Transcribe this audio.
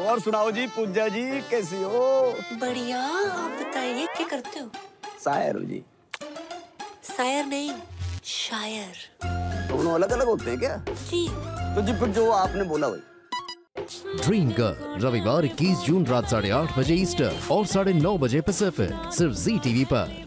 और सुनाओ जी पूजा जी, कैसी हो? बढ़िया, आप बताइए क्या करते हो? शायर हूँ जी। शायर नहीं, शायर। दोनों अलग अलग होते हैं क्या? जी। तो जी फिर जो आपने बोला वही। ड्रीम गर्ल रविवार 21 जून रात 8:30 बजे ईस्टर्न और 9:30 बजे पैसिफिक, सिर्फ ZTV पर।